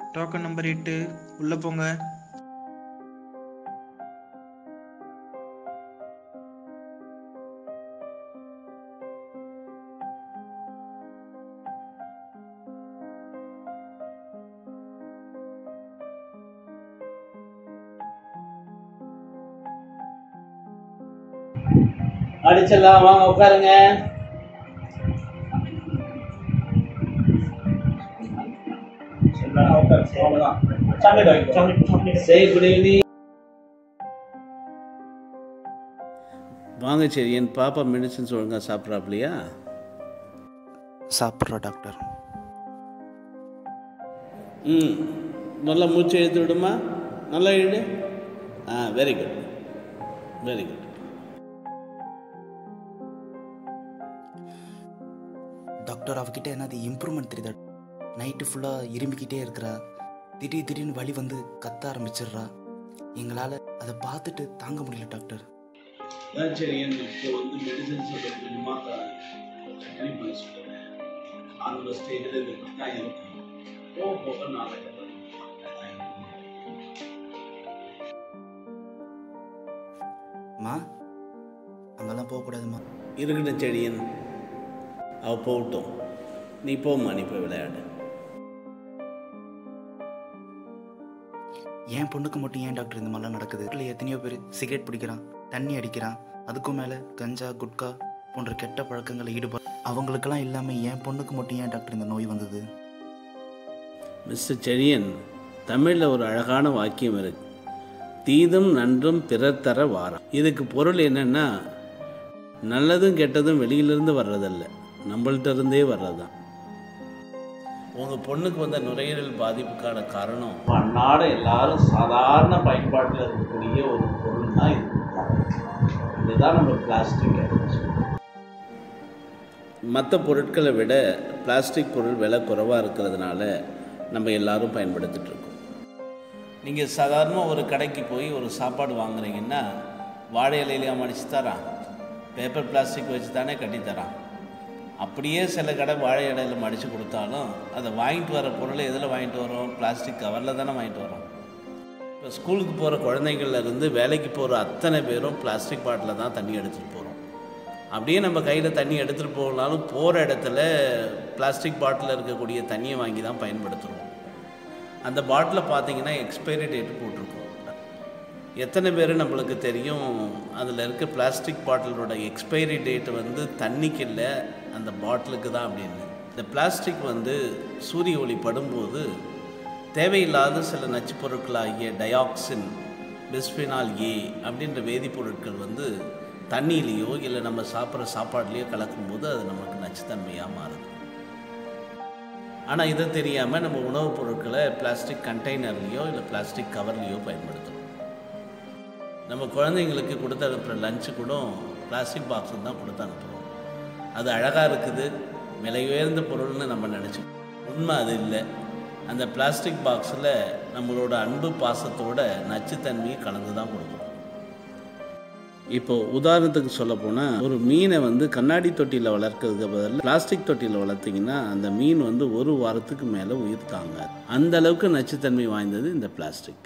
Token number 8 உள்ளே போங்க. அடிச்சிடலாம், வாங்க உட்காருங்க. வாங்க. சரி, என் பாப்பா மெடிசன்ஸ் ஒழுங்காக சாப்பிட்றாப்லையா? சாப்பிட்றா டாக்டர். நல்லா மூச்சு எழுத்து விடுமா, நல்லா எழுடு. Very good, very good. Doctor, அவகிட்ட என்னது இம்ப்ரூவ்மெண்ட் தெரியுதா? நைட்டு ஃபுல்லாக இரும்பிக்கிட்டே இருக்கிறா, திடீர்னு வலி வந்து கத்த ஆரம்பிச்சிடுறா. எங்களால் அதை பார்த்துட்டு தாங்க முடியல டாக்டர். சரி, இப்போ வந்து மெடிசன்ஸ் கொஞ்சமாக கண்டினியூ பண்ண சொல்லுவேன். அந்த ஸ்டேஜில் இது தான் இருக்கும். போக போக நாளைக்கு மா, அங்கெல்லாம் போகக்கூடாதுமா. இருக்கட்டும் செடியன், அவள் போகட்டும். நீ போம்மா, நீ போய் விளையாடு. என் பொண்ணுக்கு மட்டும் ஏன் டாக்டர் இந்த மாதிரிலாம் நடக்குது? இல்லை, எத்தனையோ பேர் சிகரெட் பிடிக்கிறான், தண்ணி அடிக்கிறான், அதுக்கும் மேலே கஞ்சா குட்கா போன்ற கெட்ட பழக்கங்களை ஈடுபட அவங்களுக்கெல்லாம் இல்லாமல் என் பொண்ணுக்கு மட்டும் ஏன் டாக்டர் இந்த நோய் வந்தது? மிஸ்டர் செழியன், தமிழில் ஒரு அழகான வாக்கியம் இருக்கு, தீதும் நன்றும் பிறர் தர வாரம். இதுக்கு பொருள் என்னென்னா, நல்லதும் கெட்டதும் வெளியிலிருந்து வர்றதில்ல, நம்மள்கிட்ட இருந்தே வர்றதுதான். உங்கள் பொண்ணுக்கு வந்த நுரையீரல் பாதிப்புக்கான காரணம் அன்னாட எல்லாரும் சாதாரண பயன்பாட்டில் இருக்கக்கூடிய ஒரு பொருள் தான் இது. இதுதான் நம்ம பிளாஸ்டிக். மற்ற பொருட்களை விட பிளாஸ்டிக் பொருள் விலை குறைவாக இருக்கிறதுனால நம்ம எல்லாரும் பயன்படுத்திகிட்டு இருக்கோம். நீங்கள் சாதாரணமாக ஒரு கடைக்கு போய் ஒரு சாப்பாடு வாங்குறீங்கன்னா வாழை இலையிலேயே மடித்து தரான், பேப்பர் பிளாஸ்டிக் வச்சு தானே கட்டித்தரான். அப்படியே சில கடை வாழை இலையில் மடித்து கொடுத்தாலும் அதை வாங்கிட்டு வர பொருளை எதில் வாங்கிட்டு வரோம்? பிளாஸ்டிக் கவரில் தானே வாங்கிட்டு வரோம். இப்போ ஸ்கூலுக்கு போகிற குழந்தைங்கள்லேருந்து வேலைக்கு போகிற அத்தனை பேரும் பிளாஸ்டிக் பாட்டில் தான் தண்ணி எடுத்துகிட்டு போகிறோம். அப்படியே நம்ம கையில் தண்ணி எடுத்துகிட்டு போகலாலும் போகிற இடத்துல பிளாஸ்டிக் பாட்டில் இருக்கக்கூடிய தண்ணியை வாங்கி தான் பயன்படுத்துகிறோம். அந்த பாட்டில் பார்த்திங்கன்னா எக்ஸ்பைரி டேட்டு போட்டிருக்கோம். எத்தனை பேர் நம்மளுக்கு தெரியும் அதில் இருக்க பிளாஸ்டிக் பாட்டிலோட எக்ஸ்பைரி டேட்டு வந்து தண்ணிக்கு இல்லை, அந்த பாட்டிலுக்கு தான் அப்படின்னு. இந்த பிளாஸ்டிக் வந்து சூரிய ஒளி படும்போது தேவையில்லாத சில நச்சு பொருட்களாகிய டயாக்சின், பிஸ்பினால் ஏ அப்படின்ற வேதிப்பொருட்கள் வந்து தண்ணியிலையோ இல்லை நம்ம சாப்பிட்ற சாப்பாடுலேயோ கலக்கும்போது அது நமக்கு நச்சுத்தன்மையாக மாறுது. ஆனால் இதை தெரியாமல் நம்ம உணவுப் பொருட்களை பிளாஸ்டிக் கண்டெய்னர்லேயோ இல்லை பிளாஸ்டிக் கவர்லேயோ பயன்படுத்துகிறோம். நம்ம குழந்தைங்களுக்கு கொடுத்து அனுப்புகிற லஞ்சு கூட பிளாஸ்டிக் பாக்ஸில் தான் கொடுத்து அனுப்புகிறோம். அது அழகாக இருக்குது, விலை உயர்ந்த பொருள்னு நம்ம நினச்சோம். உண்மை அது இல்லை. அந்த பிளாஸ்டிக் பாக்ஸில் நம்மளோட அன்பு பாசத்தோட நச்சுத்தன்மையை கலந்து தான் கொடுக்குறோம். இப்போது உதாரணத்துக்கு சொல்ல போனால், ஒரு மீனை வந்து கண்ணாடி தொட்டியில் வளர்க்கறதுக்கு பதில் பிளாஸ்டிக் தொட்டியில் வளர்த்திங்கன்னா அந்த மீன் வந்து ஒரு வாரத்துக்கு மேலே உயிர் தாங்காது. அந்த அளவுக்கு நச்சுத்தன்மை வாய்ந்தது இந்த பிளாஸ்டிக்.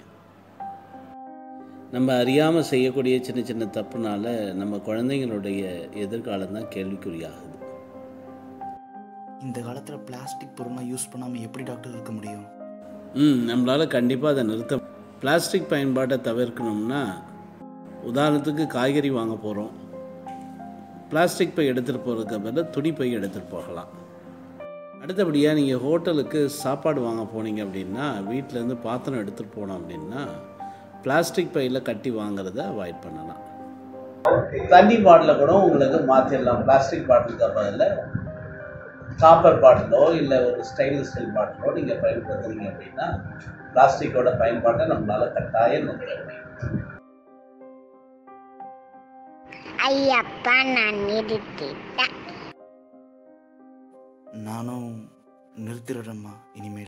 நம்ம அறியாமல் செய்யக்கூடிய சின்ன சின்ன தப்புனால நம்ம குழந்தைங்களுடைய எதிர்காலம் தான் கேள்விக்குறியாகுது. இந்த காலத்தில் பிளாஸ்டிக் பொருள்லாம் யூஸ் பண்ணாமல் எப்படி டாக்டர் இருக்க முடியும்? நம்மளால் கண்டிப்பாக அதை நிறுத்த. பிளாஸ்டிக் பயன்பாட்டை தவிர்க்கணும்னா, உதாரணத்துக்கு காய்கறி வாங்க போகிறோம், பிளாஸ்டிக் பை எடுத்துகிட்டு போகிறதுக்கு பதில் துணி பை எடுத்துகிட்டு போகலாம். அடுத்தபடியாக நீங்கள் ஹோட்டலுக்கு சாப்பாடு வாங்க போனீங்க அப்படின்னா, வீட்டிலேருந்து பாத்திரம் எடுத்துகிட்டு போனோம் அப்படின்னா பிளாஸ்டிக் பையில் கட்டி வாங்குறத அவாய்ட் பண்ணலாம். தண்ணி பாட்டில் கூட உங்களுக்கு மாற்றிடலாம். பிளாஸ்டிக் பாட்டிலுக்கு பதில் காப்பர் பாட்டிலோ இல்லை ஒரு ஸ்டெயின்லெஸ் ஸ்டீல் பாட்டிலோ நீங்கள் பயன்படுத்துறீங்க அப்படின்னா பிளாஸ்டிக்கோட பயன்பாட்டை நம்மளால் கட்டாயம் நிறுத்த முடியும். ஐயப்பா, நான் நிறுத்திட்டேன். நானும் நிறுத்திடுறேம்மா இனிமேல்.